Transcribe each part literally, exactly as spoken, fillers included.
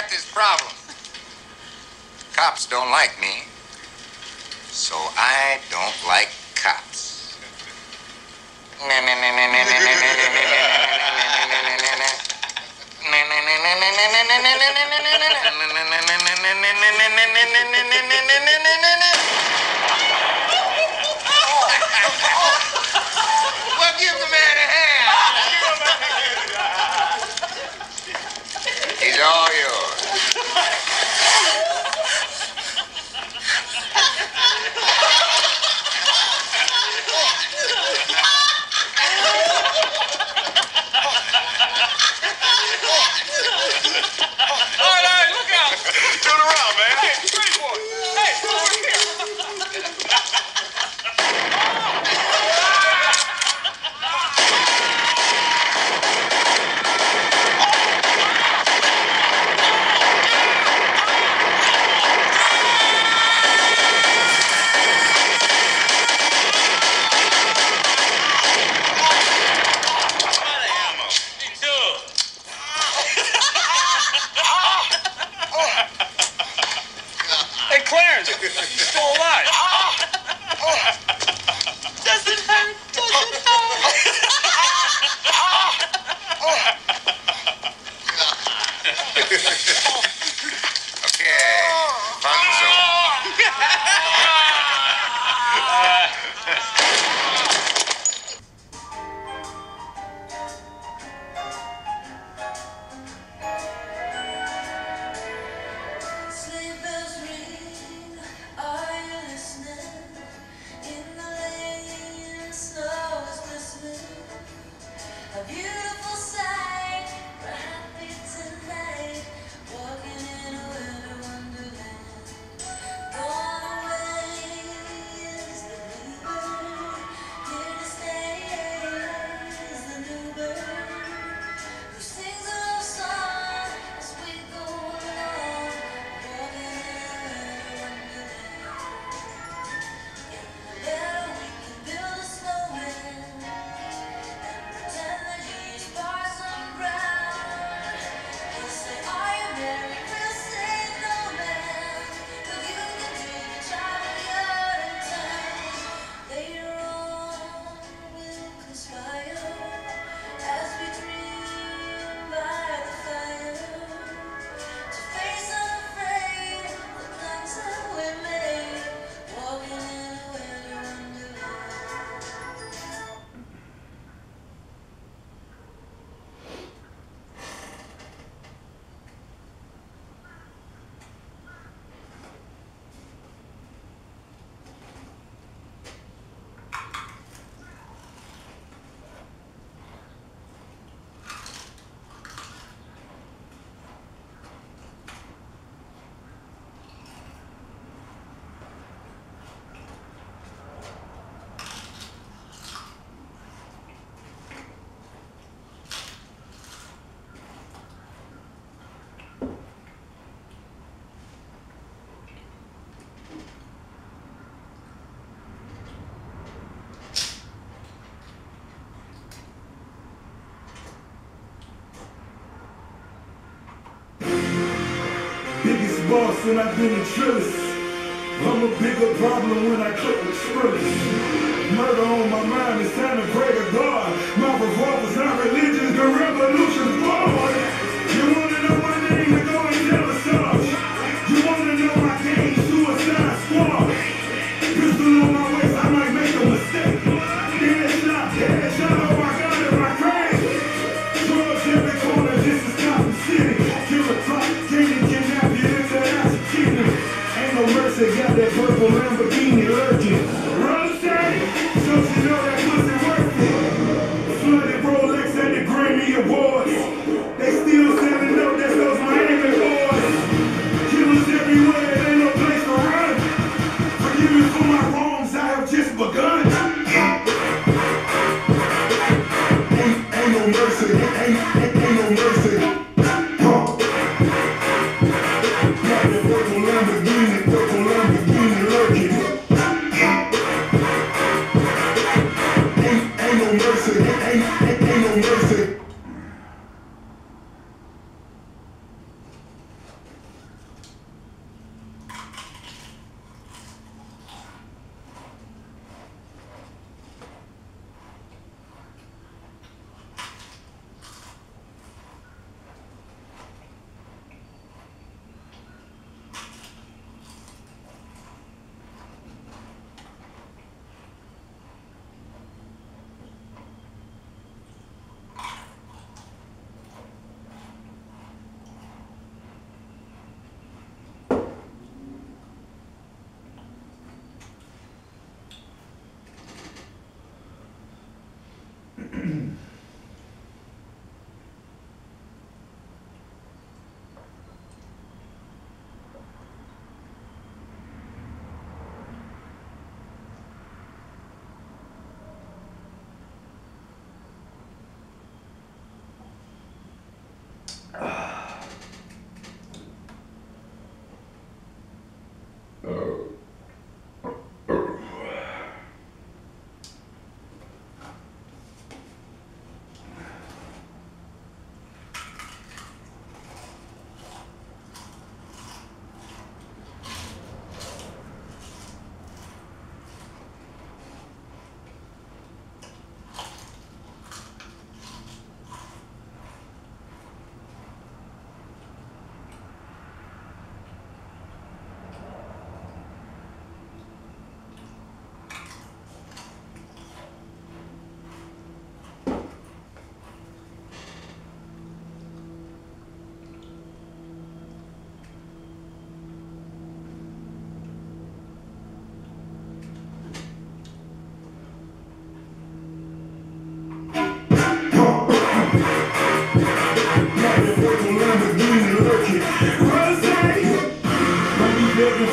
got this problem. Cops don't like me, so I don't like cops. Well, give the man a hand. He's all yours. All right, all right, look out. Turn around, man. Hey, straight for it. Hey, over here. Hey, Clarence, you're still alive. Doesn't hurt, doesn't hurt. Okay, fun zone. Sleigh bells ring, are you listening? In the lane, snow is glistening. A beautiful sight, we're happy tonight, walking in a winter wonderland. Gone away is the bluebird, here to stay is the new bird, who sings a love song as we go along, walking in a winter wonderland. In the meadow we can build a snowman and pretend that he's Parson Brown. He'll say, "Are you married?" We'll say, "No, man," but you can do the job when you're in town. Later on we'll conspire as we dream by the fire to face unafraid the plans that we made, walking in a winter wonderland. Biggest boss and I've been a trillist. I'm a bigger problem when I click with Skrillex. Murder on my mind, it's time to pray to God. My revolver's not religion, the revolution's born. You wanna know my name, then go and tell us all. You wanna know my game, Suicide Squad. Pistol on my waist, I might make a mistake. Headshot, headshot, oh my God, in my grave. Drugs every corner, this is Gotham City. Kill a clock, Jamie kidnap you into Assassini. Ain't no mercy, got that purple Lamborghini lurking. Rose, so she know that pussy working. Flooded Rolex at the Grammy Awards. They still selling up, that's those Miami boys. Killers everywhere, there ain't no place to run. Forgive me for my wrongs, I have just begun. Ain't, ain't no mercy, ain't, ain't, ain't no mercy. Huh. Got that purple Lamborghini, purple Lamborghini lurking. Ain't, ain't no mercy, ain't, ain't, ain't no mercy.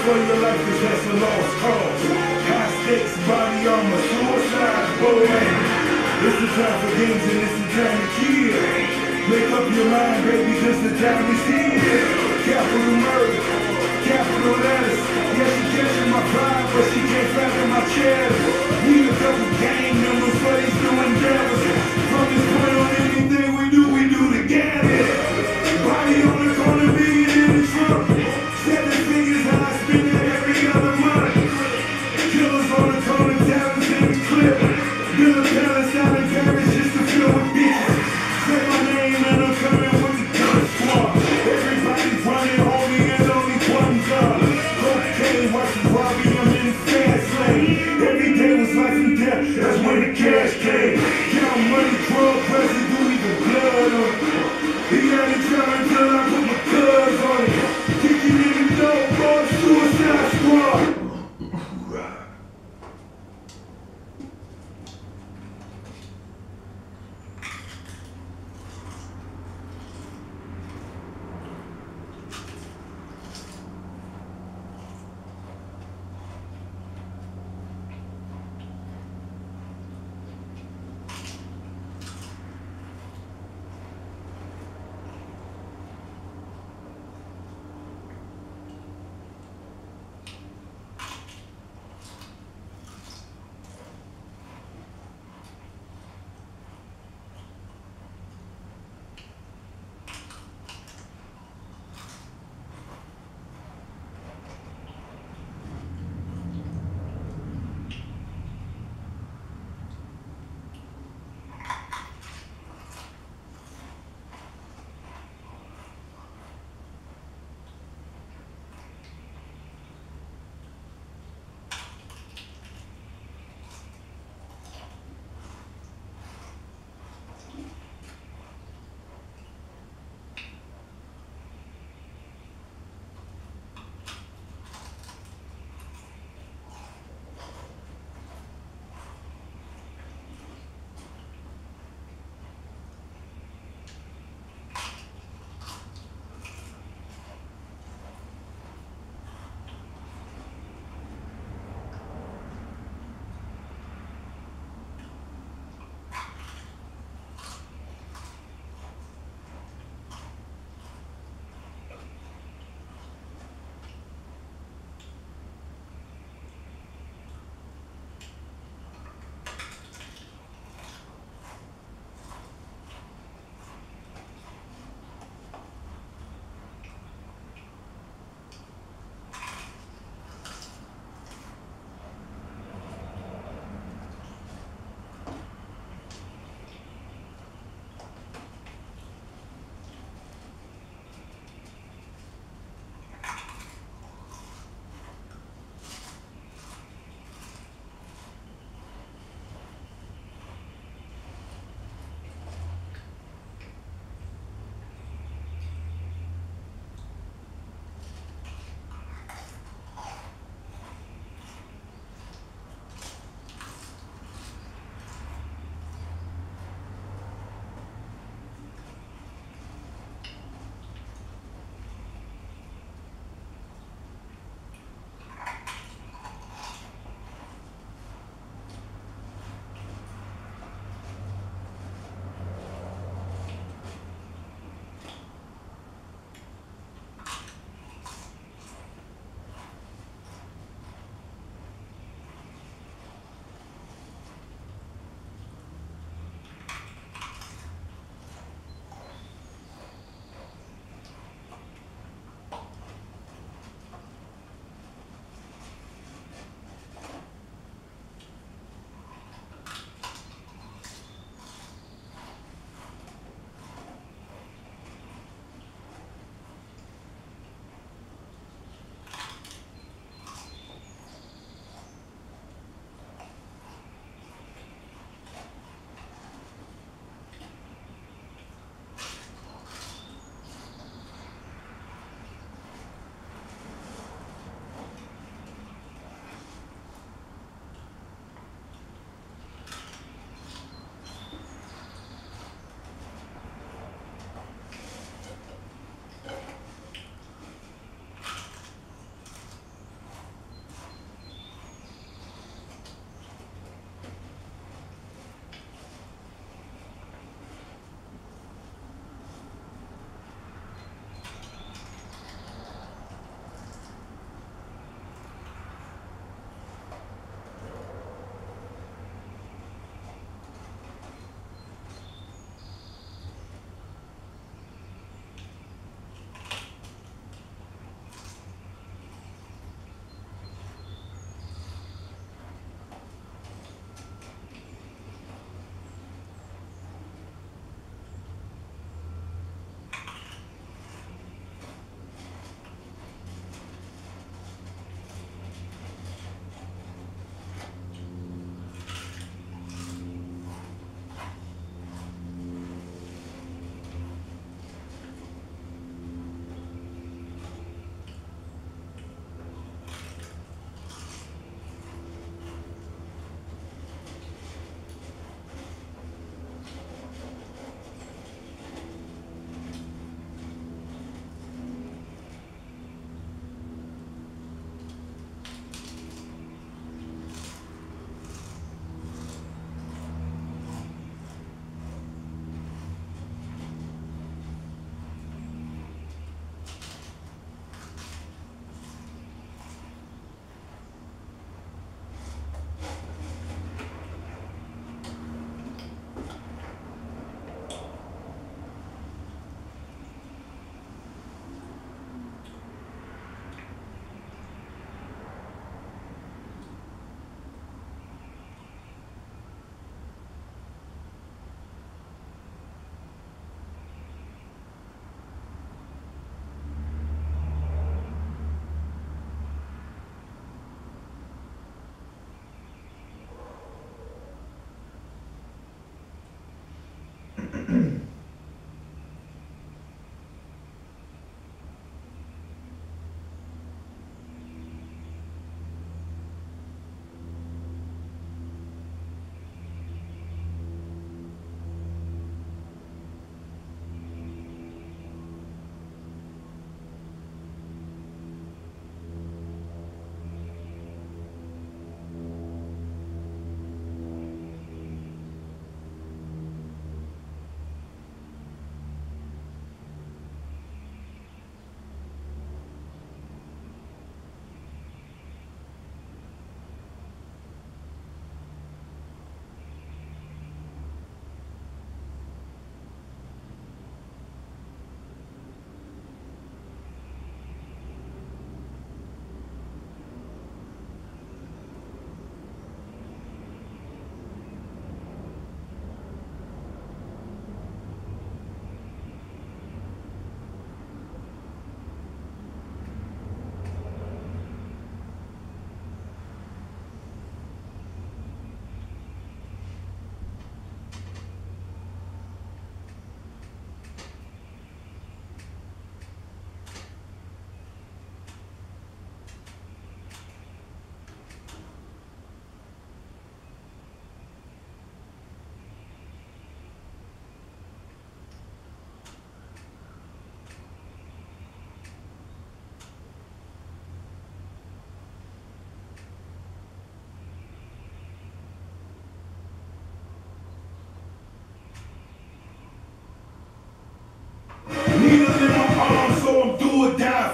for your life, cause that's a lost cause. High stakes, body armor, suicide, boy. It's the time for games and it's the time to kill. Make up your mind, baby, cause the time is here. Capital murder, capital letters. Yeah, she catching my pride, but she can't fathom my cheddar. We a couple gang members for these new endeavors. From this point on, anything we do, we do together. Body on the corner, million in the trunk. Seven figures high, spend it every other month. Killers on the corner, talents in the clip. Build a palace out in Paris just to fill with bitches. Say my name and I'm coming with the gun squad. Everybody's running, homie, and only one gun. Cocaine, watching Robbie, I'm in the fast lane. Every day was life and death, that's when the cash came. Count money, drug, residue.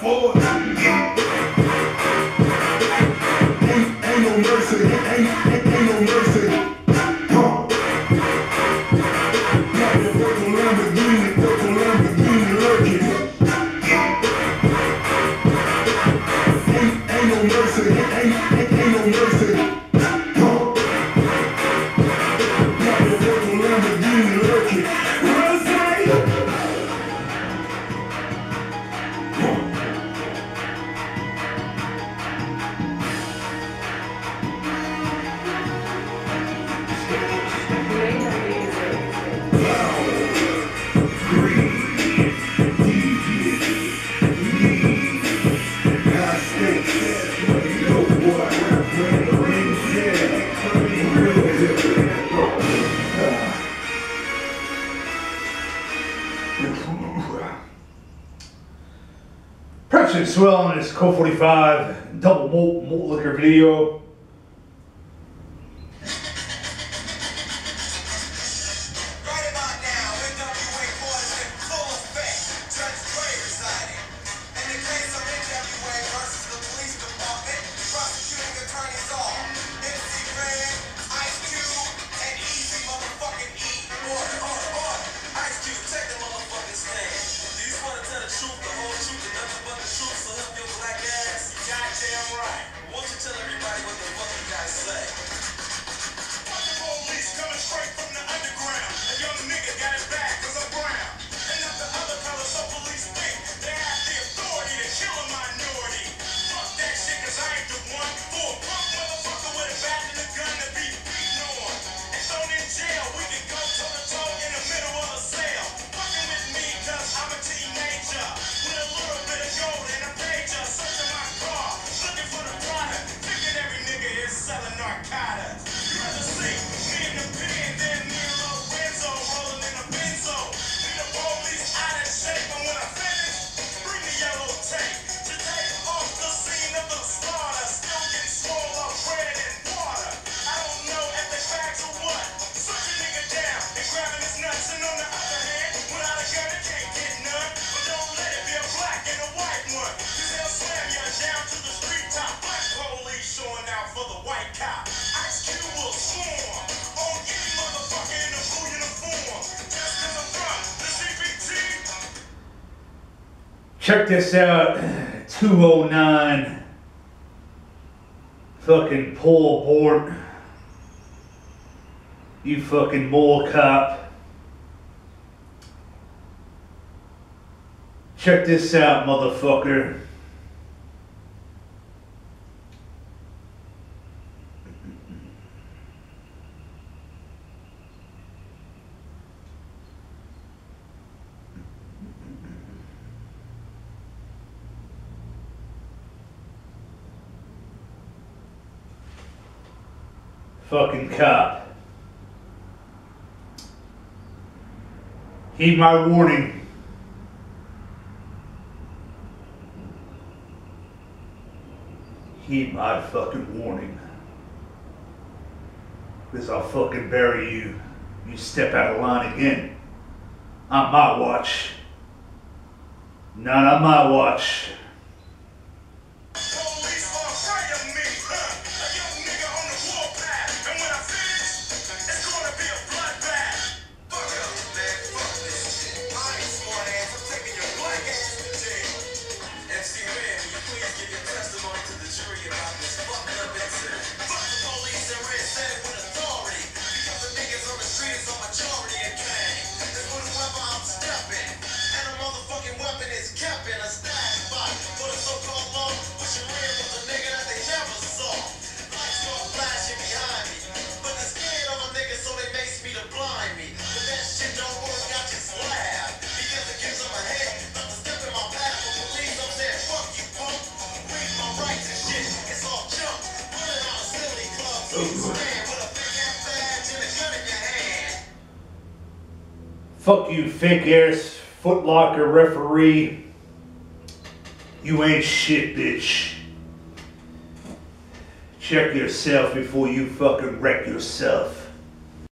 for it. Ain't, ain't no mercy, ain't, ain't, ain't no mercy. Huh. Got the purple Lamborghini, purple Lamborghini lurking. Ain't, ain't no mercy, ain't, ain't, ain't no mercy. Huh. Got the purple Lamborghini lurking. President Swell on his Colt forty-five double malt, malt liquor video. Right about now, N W A quarters in full effect. Judge Dre residing. In the case of N W A versus the police department, prosecuting attorneys are M C Red, Ice Cube, and Easy motherfucking E. Order, order, order. Ice Cube, take the motherfucking stand. Do you want to tell the truth, the whole truth, and nothing but the truth, so help your black ass? Goddamn right. Won't you tell everybody what the fuck you guys say? Fucking police coming straight from the underground. A young nigga got it bad cause I'm brown. And not the other colors so police think they have the authority to kill a minority. Fuck that shit cause I ain't the one for a punk motherfucker with a bat and a gun to be beaten on. And thrown in jail, we can go toe to toe in the middle of a sale. Fucking with me cause I'm a teenager with a little bit of gold and a pager. Searching my car, looking for the product. Thinking every nigga is selling narcotics. You rather see me in the pen than me and Lorenzo rolling in a benzo. Me the police out of shape, and when I finish, bring the yellow tape to take off the scene of the slaughter. Still getting swole up bread and water. I don't know if they facts or what. Search a nigga down and grabbing his nuts, and on the other hand, without a gun, it can't get none. But don't let it be a black and a white one, cause they'll slam you down to the street top. Black police showing out for the white cop. Ice Cube will swarm on any motherfucker in a blue uniform. Just cause I'm from the C B T. Check this out. two oh nine. Fucking Paul Bort. You fucking mole cop. Check this out, motherfucker. Fucking cop. Heed my warning. Heed my fucking warning. Because I'll fucking bury you. You step out of line again. On my watch. Not on my watch. Police are afraid of me, huh? A young nigga on the warpath, and when I finish, it's gonna be a bloodbath. Fuck up, man. Fuck this shit. I ain't smart ass. I'm taking your black ass to jail. M C Red, will you please give your testimony to the jury about this fucked up incident? Fuck the police and Red said it with authority. Because the niggas on the street is a majority of gang. That's with whoever I'm stepping. And a motherfucking weapon is kept in a stash spot for the so-called law. Wishing Red was a nigga that they never saw. Lights start flashing behind me. But they're scared of a nigga, so they mace me to blind me. But that shit don't work, I just laugh. Because it gives them a head not to step in my path. For police, I'm saying, fuck you, punk. Read my rights and shit. It's all junk. Pulling out a silly club. So you stand with a big ass badge and a gun in your hand. Fuck you, fake ass Foot Locker referee. You ain't shit, bitch. Check yourself before you fucking wreck yourself.